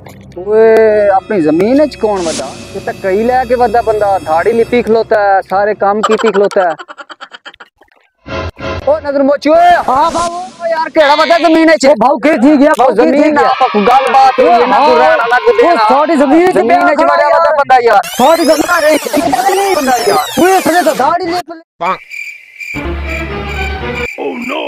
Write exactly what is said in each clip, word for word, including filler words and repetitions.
ओए अपनी जमीन च कौन वदा? ये तो कई लैके वदा बंदा धाड़ी लिपी खलोता है, सारे काम कीती खलोता है। ओ नजर मोची ओए हां बाबू यार केड़ा वदा जमीन च? भाऊ के थी गया भाऊ जमीन ना गल बात हुई ना तू रहना अलग दे ना थोड़ी जमीन जमीन च वड़ा वदा बंदा यार थोड़ी जमीन रही बंदा यार ओए सने तो धाड़ी लिप ओ नो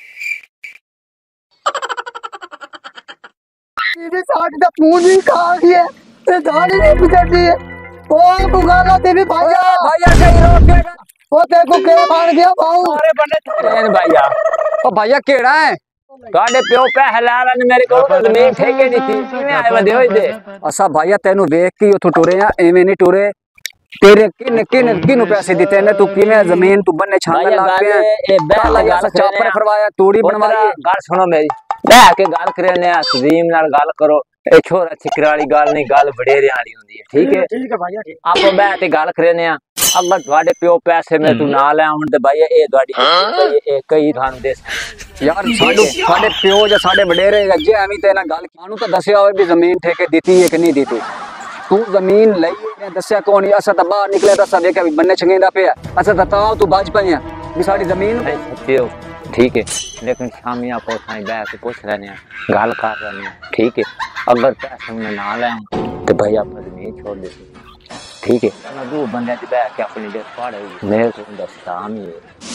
तेरे साथ दा फोन ही खा गया ते दाढ़ी नहीं पिचड़ी है ओ बुगाला तेरे भाईया भाईया कहीं रोक के ओ तेरे को के मार गया भाऊ अरे बने तेन भाईया ओ भाईया केड़ा है गाडे प्यो पैसे ला ने मेरे को जमीन ठेके दी थी किने आए वदे होई दे असा भाईया तेनु देख के उथों टुरे आ एवें नहीं टुरे तेरे किन किन किनु पैसे दिते ने तू किने जमीन तू बन्ने छांग ला पे ए बैल यार चापर फरवाया तूड़ी बनवाई गाल सुनो मेरी लै के गाल करे ने अजीम नाल गाल करो ए छोरा छिकरा वाली गाल नहीं गाल बडेरे वाली हुंदी है ठीक है ठीक है भैया ठीक आपो बैठ के गाल करे ने अगर ਤੁਹਾਡੇ ਪਿਓ ਪੈਸੇ ਮੈਂ ਤੂੰ ਨਾ ਲੈ ਆਉਣ ਤੇ ਭਾਈ ਇਹ ਤੁਹਾਡੀ ਇਹ ਕਈ ਥਾਂ ਦੇ ਯਾਰ ਸਾਡੂ ਸਾਡੇ ਪਿਓ ਜਾਂ ਸਾਡੇ ਵਡੇਰੇ ਜੇ ਐਵੇਂ ਤੇ ਨਾ ਗੱਲ ਸਾਨੂੰ ਤਾਂ ਦੱਸਿਆ ਹੋਵੇ ਵੀ ਜ਼ਮੀਨ ਠੇਕੇ ਦਿੱਤੀ ਹੈ ਕਿ ਨਹੀਂ ਦਿੱਤੀ ਤੂੰ ਜ਼ਮੀਨ ਲਈ ਦੱਸਿਆ ਕੋਣ ਅਸਾਂ ਤਾਂ ਬਾਹਰ ਨਿਕਲੇ ਤਾਂ ਅਸਾਂ ਦੇਖਿਆ ਵੀ ਬੰਨੇ ਛੰਗੇਂਦਾ ਪਿਆ ਅਸਾਂ ਤਾਂ ਤਾਂ ਤੂੰ ਬਚ ਪਈਆਂ ਵੀ ਸਾਡੀ ਜ਼ਮੀਨ ਸੱਚਿਓ ठीक है लेकिन शामी आप बैठ के पूछ रहे हैं गाल कर रहे हैं ठीक है अगर पैसे में ना लें तो भाई आप जमीन छोड़ देते ठीक है दो बंदे बैठ के अपनी डेट पढ़ मेरे को दस्ता ही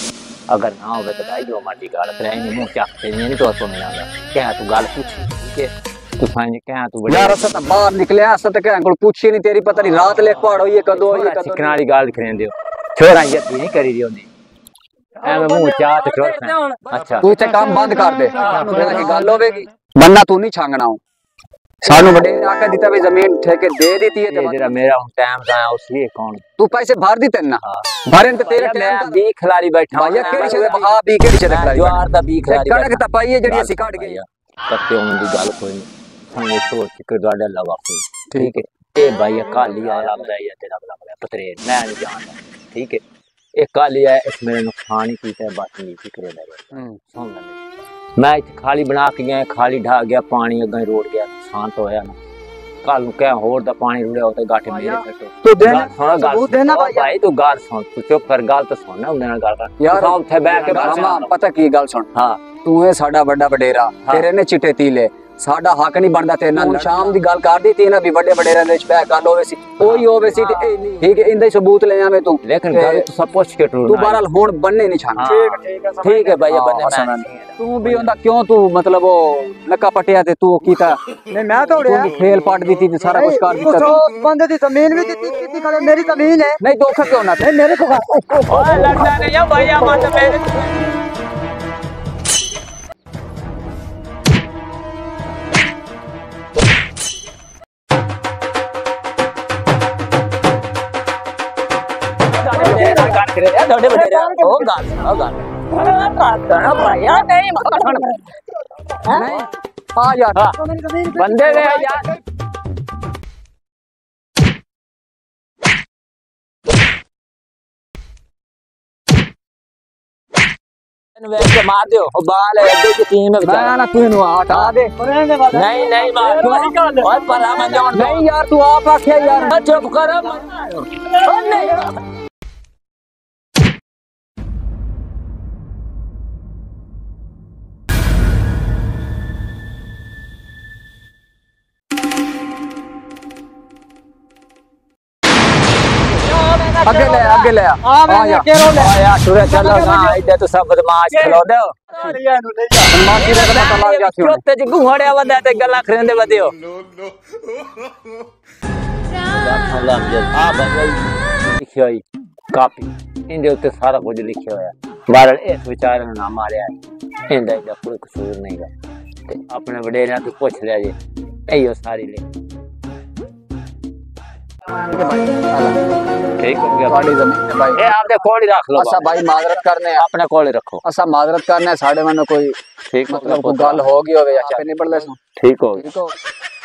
अगर ना हो तो भाई जो मर्जी गाल कराएंगे मुंह चाहते नहीं तो तो मिला क्या तू गाल पूछी ठीक है तू फाइन क्या तू यार अस तो बाहर निकले अस तो क्या कोई पूछी नहीं तेरी पता नहीं रात ले पहाड़ होई कदों होई कदों चिकना वाली गाल दिखने दियो छोरा ये नहीं करी दी होंदी ਐਵੇਂ ਮੂੰਹ ਚਾਹ ਤੇ ਚੋਰ ਅੱਛਾ ਤੂੰ ਇੱਥੇ ਕੰਮ ਬੰਦ ਕਰ ਦੇ ਕੀ ਗੱਲ ਹੋਵੇਗੀ ਬੰਨਾ ਤੂੰ ਨਹੀਂ ਛਾਂਗਣਾ ਸਾਨੂੰ ਵੱਡੇ ਨੇ ਆਕੇ ਦਿੱਤਾ ਵੀ ਜ਼ਮੀਨ ਠੇਕੇ ਦੇ ਦਿੱਤੀ ਹੈ ਤੇ ਜਿਹੜਾ ਮੇਰਾ ਹੁਣ ਟਾਈਮ ਆਇਆ ਉਸ ਲਈ ਕੌਣ ਤੂੰ ਪੈਸੇ ਭਰ ਦਿੱਤੇ ਨਾ ਭਰਨ ਤੇ ਤੇਰੇ ਟਾਈਮ ਬੀ ਖਿਲਾੜੀ ਬੈਠਾ ਭਾਈਆ ਕਿਹੜੀ ਚੀਜ਼ ਆ ਬੀ ਕਿਹੜੀ ਚੀਜ਼ ਖਿਲਾੜੀ ਜਵਾਰ ਦਾ ਬੀ ਖਿਲਾੜੀ ਕਣਕ ਤਾਂ ਪਾਈ ਹੈ ਜਿਹੜੀ ਅਸੀਂ ਕੱਢ ਗਏ ਕੱਤੇ ਉਹਨਾਂ ਦੀ ਗੱਲ ਕੋਈ ਨਹੀਂ ਸਾਨੂੰ ਸੋਚ ਕੇ ਤੁਹਾਡਾ ਲਵਾ ਠੀਕ ਹੈ ਇਹ ਭਾਈਆ ਕਾਲੀ ਆ ਲੱਗਦਾ ਹੈ ਤੇਰਾ ਲੱਗਦਾ ਪਤਰੇ ਮੈਂ ਨਹੀਂ ਜਾਣਦਾ ਠੀਕ ਹੈ एक काली है इसमें नुकसान ही कीता है बात नहीं फिक्रे सुन मैं खाली बना के गया खाली ढा गया पानी अगर रोड गया नुकसान तो होया ना कल क्या होर दा पानी रुड़िया होता गाठे मेरे कटो तू देना सुन गाल देना भाई तू गाल सुन तू चुप कर गाल तो सुन ना उन्हें गाल कर यार साहब थे बैठ के मामा पता की गाल सुन हां तू है साडा बड़ा वडेरा तेरे ने चिट्टे तीले साडा हक नहीं बनदा तेरे नाल शाम दी गल कर दी थी ना भी बड़े बडेरे दे विच गल होवे सी कोई होवे सी ते ठीक है इंदे सबूत ले आवे तू लेकिन गल तू सब पूछ के तू बहरहाल हुन बनने नहीं छान ठीक है ठीक है भाई बनने मैं तू भी होंदा क्यों तू मतलब वो नक्का पटिया ते तू कीता नहीं मैं तो उड़िया तू खेल पाट दी थी सारा कुछ कर दिता तू बंदे दी जमीन भी दी कितनी खड़े मेरी जमीन है नहीं धोखा क्यों ना नहीं मेरे को ओए लड़ना नहीं है भैया मत मेरे थोड़े बड़े ओ गाल ओ गाल करना भैया नहीं नहीं आ यार बंदे गए यार वैसे मार दो ओ बाल है अड्डे की टीम में बेचारा ना तू इनु हटा दे नहीं नहीं मार ओए परा मन जान नहीं यार तू आप आखे यार चुप कर ओ नहीं आगे ले आगे ले हां मैं केरो ले आ यार टुरे चलो ना इधर तो सब बदमाश खलो दे बदमाशी दा पता लग गया क्यों ते गुहड़े वदा ते गला खरेंदे वदियो सलाम जल आ बगल लिखियो कापी इंदे उत्ते सारा कुछ लिखियो है बारल इस विचार ने ना मारया इंदा दा कोई कसूर नहीं है ते अपने वडेरा तो पूछ ले जे एयो सारी ले ठीक हो गया बड़ी जमीन है भाई ए आप दे कोड़ी रख लो अच्छा भाई माजरत करने अपने कोले रखो अच्छा माजरत करने साडे मन कोई ठीक मतलब कोई गल हो गई होवे या नहीं बढ़ले ठीक हो ठीक हो